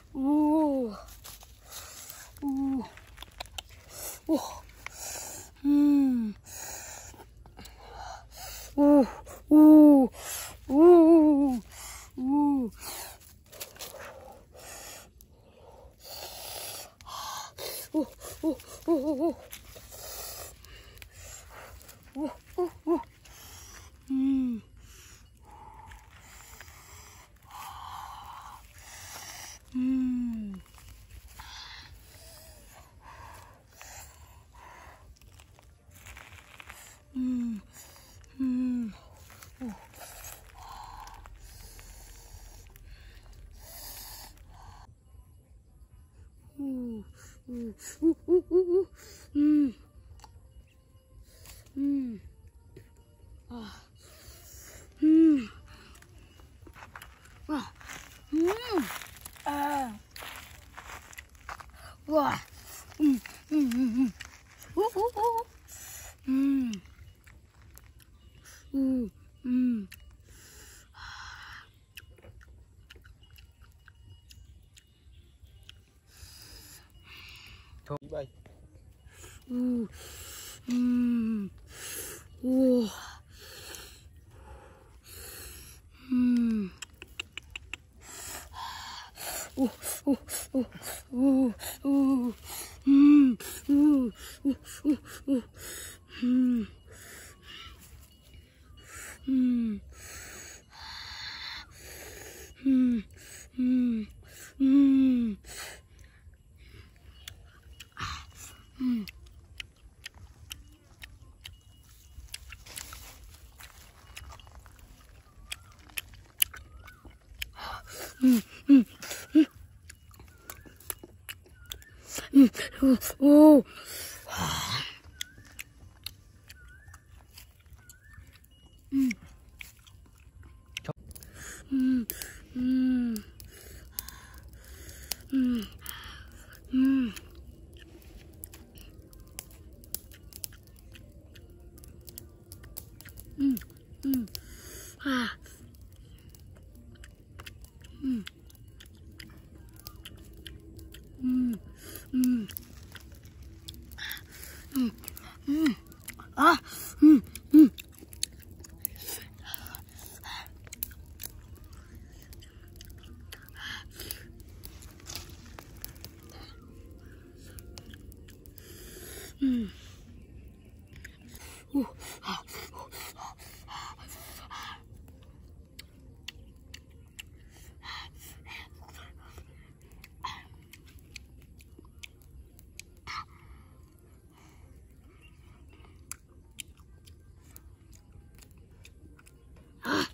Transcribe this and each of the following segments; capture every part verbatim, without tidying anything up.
おーおーおうんおーおーおーおーおおおおおおおおうんうんうんうんうんうんうんうんあうんあうんあうわうんうんうんうんおおおうんうんうん bay うんうんおおうんおおおおおおうんうんおおおうんうんうんうんうんうんうんうんうんおおうんうんうんうんうんうんうんあうんうんうんうんうんあうんうんうんおああ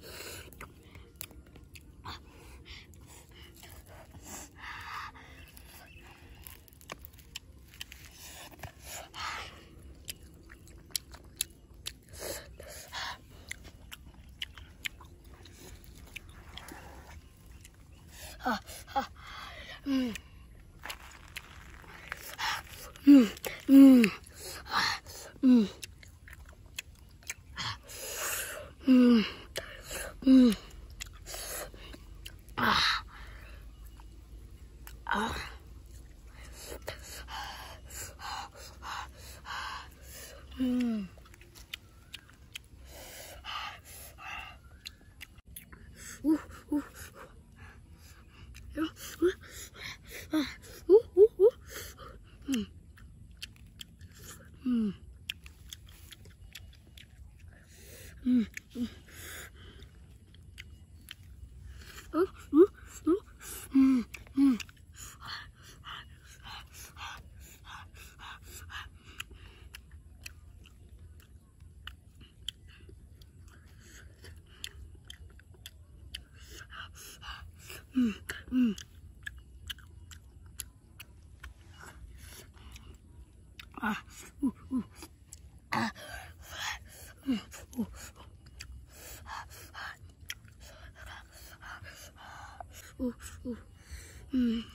ああうんうんうんうんうんうんああうんうううあううううんうんうんううううんうんうんうんあううあうんううううん